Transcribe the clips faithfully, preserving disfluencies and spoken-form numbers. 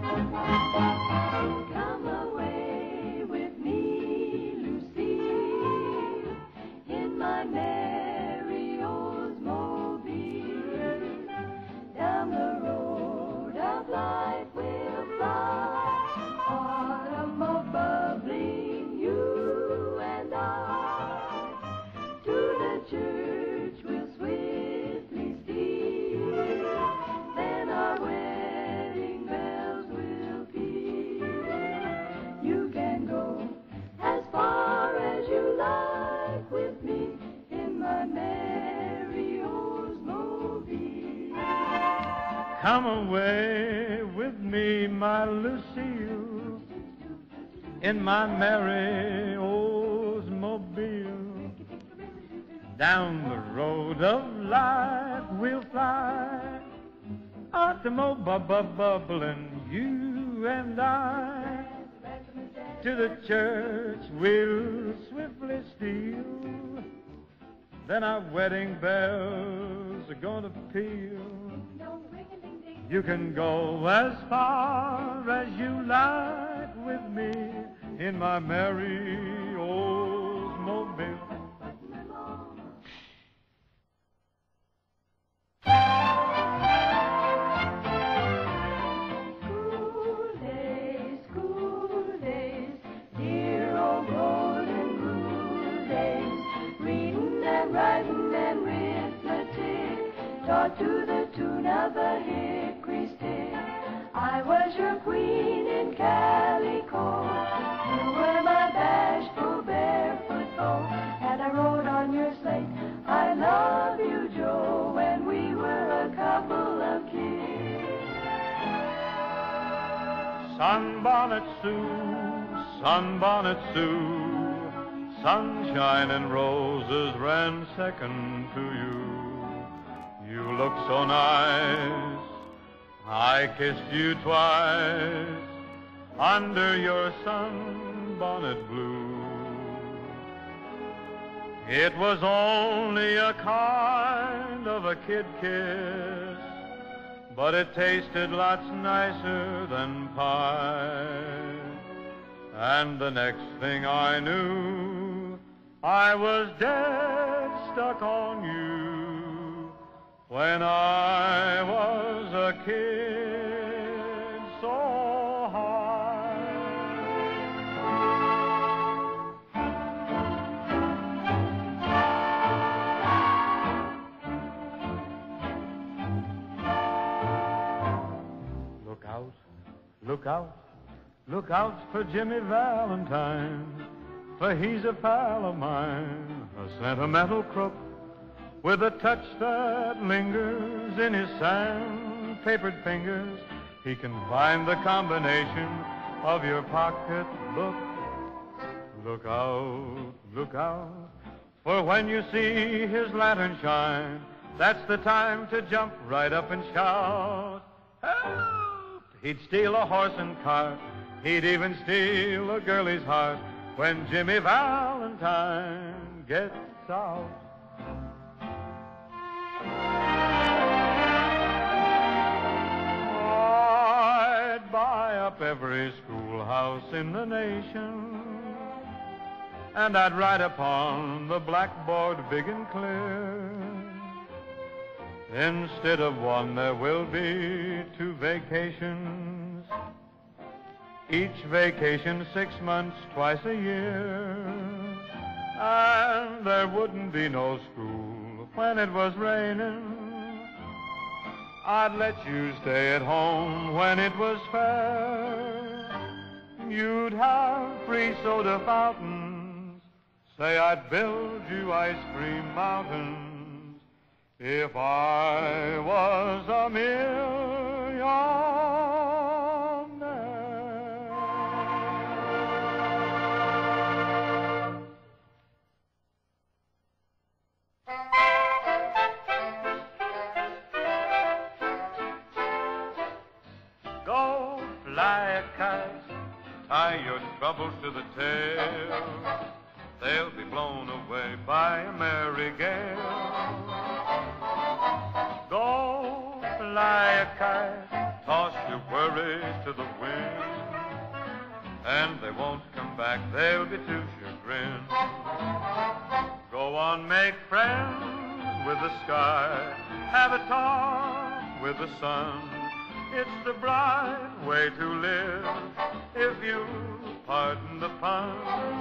Come away with me, Lucille, in my merry Oldsmobile. Down the road of life we'll fly, autumn of bubbling, you and I. To the church we'll swiftly steal, then our wedding bells will peal. You can go as far as you like with me in my merry Oldsmobile. Come away with me, my Lucille, in my merry Oldsmobile. Down the road of life we'll fly, automobile bubbling, you and I. To the church we'll swiftly steal, then our wedding bells are gonna peal. You can go as far as you like with me in my merry Oldsmobile. School days, school days, dear old golden rule days, reading and writing and arithmetic, taught to the tune of a hickory stick. I was your queen in calico, you were my bashful barefoot foe, and I wrote on your slate, I love you, Joe, when we were a couple of kids. Sunbonnet Sue, Sunbonnet Sue, sunshine and roses ran second to you. You look so nice, I kissed you twice under your sunbonnet blue. It was only a kind of a kid kiss, but it tasted lots nicer than pie. And the next thing I knew, I was dead stuck on you when I was a kid so high. Look out, look out, look out for Jimmy Valentine, for he's a pal of mine, a sentimental crook with a touch that lingers in his sandpapered fingers. He can find the combination of your pocketbook. Look out, look out, for when you see his lantern shine, that's the time to jump right up and shout, help! He'd steal a horse and cart, he'd even steal a girlie's heart when Jimmy Valentine gets out. I'd buy up every schoolhouse in the nation, and I'd write upon the blackboard big and clear, instead of one there will be two vacations, each vacation six months twice a year, and there wouldn't be no school when it was raining. I'd let you stay at home when it was fair. You'd have free soda fountains, say I'd build you ice cream mountains if I was a millionaire. Go fly a kite, tie your troubles to the tail, they'll be blown away by a merry gale. Go fly a kite, toss your worries to the wind, and they won't come back, they'll be too chagrined. Go on, make friends with the sky, have a talk with the sun. It's the bright way to live, if you pardon the pun.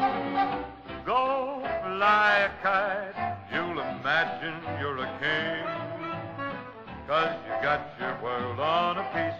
Go fly a kite, you'll imagine you're a king, 'cause you got your world on a piece